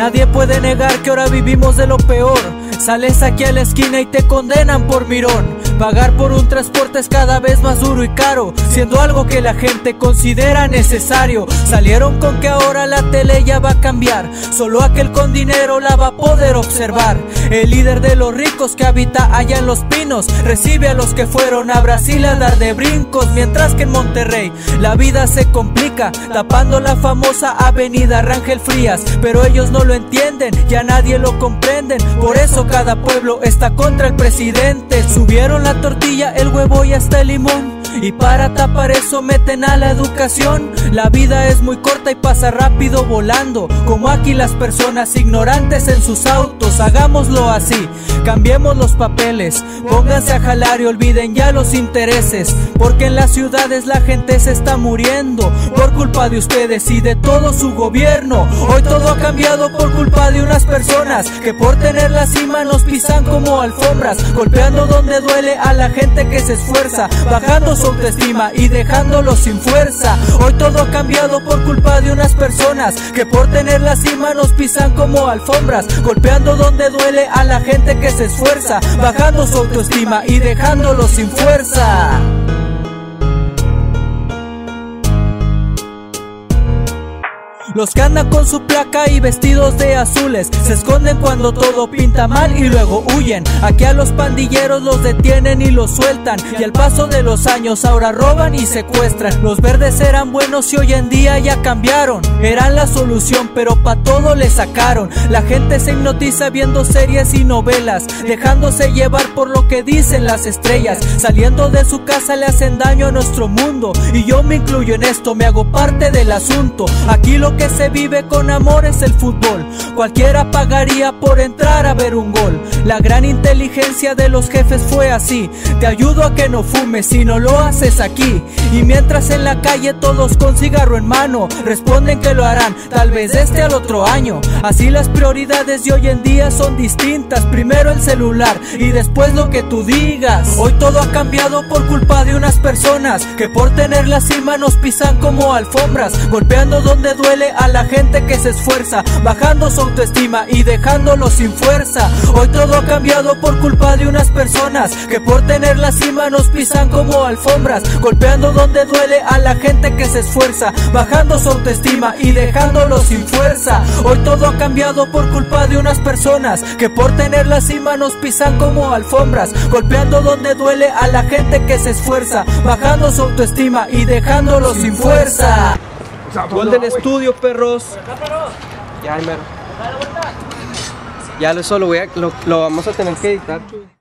Nadie puede negar que ahora vivimos de lo peor. Sales aquí a la esquina y te condenan por mirón. Pagar por un transporte es cada vez más duro y caro, siendo algo que la gente considera necesario. Salieron con que ahora la tele ya va a cambiar, solo aquel con dinero la va a poder observar. El líder de los ricos que habita allá en Los Pinos recibe a los que fueron a Brasil a dar de brincos, mientras que en Monterrey la vida se complica, tapando la famosa avenida Rangel Frías. Pero ellos no lo entienden, ya nadie lo comprenden, por eso cada pueblo está contra el presidente. Subieron la tortilla, el huevo y hasta el limón, y para tapar eso meten a la educación. La vida es muy corta y pasa rápido volando, como aquí las personas ignorantes en sus autos. Hagámoslo así, cambiemos los papeles, pónganse a jalar y olviden ya los intereses, porque en las ciudades la gente se está muriendo por culpa de ustedes y de todo su gobierno. Hoy todo ha cambiado por culpa de unas personas que por tener la cima nos pisan como alfombras, golpeando donde duele a la gente que se esfuerza, bajando su autoestima y dejándolos sin fuerza. Hoy todo ha cambiado por culpa de unas personas que por tener la cima nos pisan como alfombras, golpeando donde duele a la gente que se esfuerza, bajando su autoestima y dejándolos sin fuerza. Los que andan con su placa y vestidos de azules se esconden cuando todo pinta mal y luego huyen. Aquí a los pandilleros los detienen y los sueltan, y al paso de los años ahora roban y secuestran. Los verdes eran buenos y hoy en día ya cambiaron, eran la solución pero pa' todo le sacaron. La gente se hipnotiza viendo series y novelas, dejándose llevar por lo que dicen las estrellas. Saliendo de su casa le hacen daño a nuestro mundo, y yo me incluyo en esto, me hago parte del asunto. Aquí lo que se vive con amor es el fútbol, cualquiera pagaría por entrar a ver un gol. La gran inteligencia de los jefes fue así: te ayudo a que no fumes si no lo haces aquí. Y mientras en la calle todos con cigarro en mano responden que lo harán, tal vez al otro año. Así las prioridades de hoy en día son distintas, primero el celular y después lo que tú digas. Hoy todo ha cambiado por culpa de unas personas que por tener la cima nos pisan como alfombras, golpeando donde duele a la gente que se esfuerza, bajando su autoestima y dejándolos sin fuerza. Hoy todo ha cambiado por culpa de unas personas que por tener la cima nos pisan como alfombras, golpeando donde duele a la gente que se esfuerza, bajando su autoestima y dejándolos sin fuerza. Hoy todo ha cambiado por culpa de unas personas que por tener la cima nos pisan como alfombras, golpeando donde duele a la gente que se esfuerza, bajando su autoestima y dejándolos sin fuerza. Golden Studio, perros. Ya, mero. Ya eso lo vamos a tener que editar.